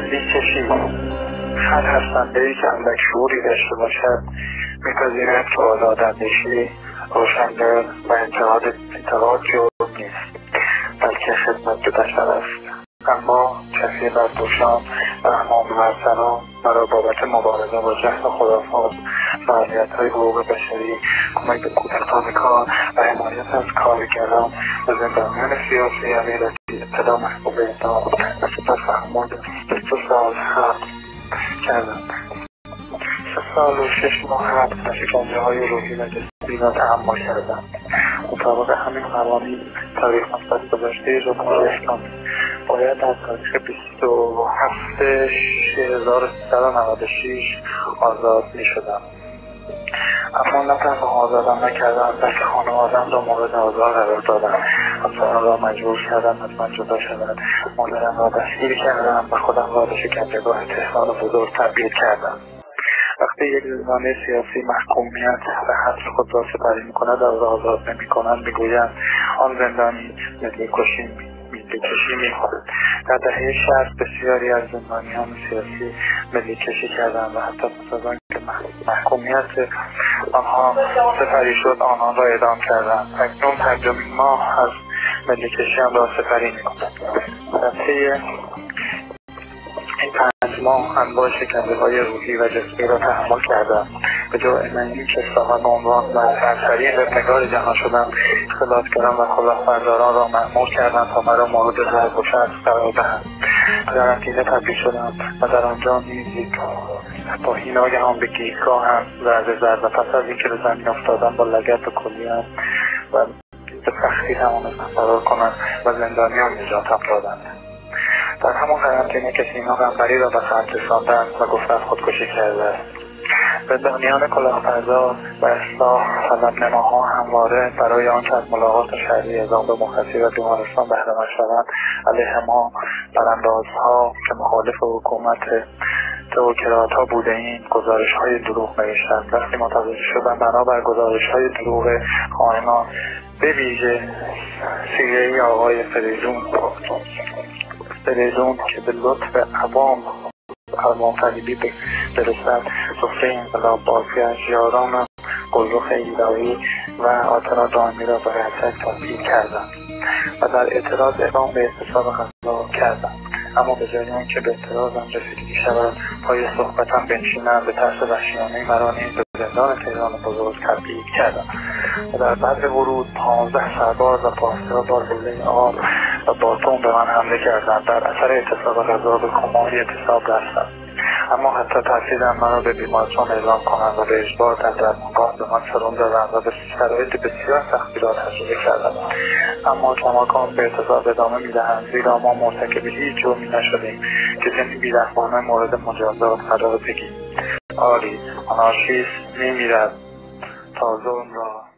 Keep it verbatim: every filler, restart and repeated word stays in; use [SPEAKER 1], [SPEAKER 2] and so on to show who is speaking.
[SPEAKER 1] ملی کشی هر هستنده‌ای که اندک شعوری داشته باشد می‌پذیرد که آزاداندیشی، روشنگر و انتقاد انتقاد جرم نیست، بلکه خدمت به بشر است. اما کسی بردوشان و امام برسران مرا بابت مبارزه با جهل خرافات، فعالیت‌های حقوق بشری، کمک به کودکان کار و حمایت از کارگران و زندانیان سیاسی غیرتی ابتدا محبوب اعدام و سپس محمود سه سال حبس کردند. سه سال و شش ماه حبس و شکنجه‌های روحی و جسمی را تحمل کردند. مطابق همین قوانین تاریخ مثبت گذشته جمهوری اسلامی باید در تاریخ بیست و هفت هزار و سیصد و نود و شش آزاد می شدم. اما نه تنها آزادم نکردم، بلکه خانواده‌ام را مورد آزار قرار دادم. همسرم را مجبور کردم از من جدا شود، مادرم را دستگیر کردم و خودم را به شکنجهگاه تهران بزرگ تبدیل کردم. وقتی یک زندانی سیاسی محکومیت و حبس خود را سپری می‌کند از آزاد نمی‌کنند، می‌گویند آن زندانی ملی کشی ملی کشی می‌کند. در دهه شصت بسیاری از زندانیان سیاسی ملی کشی کردند و حتی پس از آنکه محکومیت آنها سپری شد آنان را اعدام کردند. اکنون پنجمین ماه از ملی کشی هم را سپری می‌کنند. در طی این پنج ماه انواع شکنجه‌های روحی و جسمی را تحمل کردم. به جای من این که صاحب عنوان و برترین ابنگار جهان شدم، اختلافگران و کلاهبرداران را مأمور کردند تا مرا مورد ضرب و شتم قرار دهند. به قرنطینه تبدیل شدم و در آنجا نیز یک پاهی ناگهان به گیرگاهم ضربه زد و پس از اینکه به زمین افتادم با لگد به کلیه‌ام و به سختی توانستم فرار کنم و زندانیان نجاتم دادند. در همان قرنطینه که سینا قنبری را به خط رساندند و گفتند خودکشی کرده است. زندانیان کلاهبردار و اصلاح طلبنماها همواره برای آنکه از ملاقات شهری اعزام به مرخصی و بیمارستان بهره‌مند شوند علیه ما براندازها که مخالف حکومت تئوکرات‌ها بوده ایم گزارش‌های دروغ نوشتند. وقتی متوجه شدم بنابر گزارش‌های دروغ خائنان به ویژه سیره‌ای آقای فریدون فریدون که به لطف عوام فرمان فریبی برسد سفره انقلاب بازگشت، یاران گلرخ ایدایی و آتنا دائمی را به رسک تبدیل کردند و در اعتراض اقدام به اعتصاب غذا کردند. اما به جای آنکه به اعتراضم رسیدگی شود پای صحبتم بنشینند، به ترس وحشیانه مرا نیز به زندان تهران بزرگ تبدیل کردند و در بعد ورود پانزده سرباز و پاسدار با لوله آب و باتون به من حمله کردند. در اثر اعتصاب غذا به کمای اعتصاب رفتم، اما حتی ترسیدند مرا به بیمارستان اعزام کنند و به اجبار در درمانگاه به من سرم دادند و به شرایط بسیار سختی را تجربه کردم. اما کماکان به اعتصاب ادامه میدهند، زیرا ما مرتکب هیچ جرمی نشدیم که چنین بیرحمانه مورد مجازات قرار بگیریم. آری آنارشیست میمیرد تا ظلم را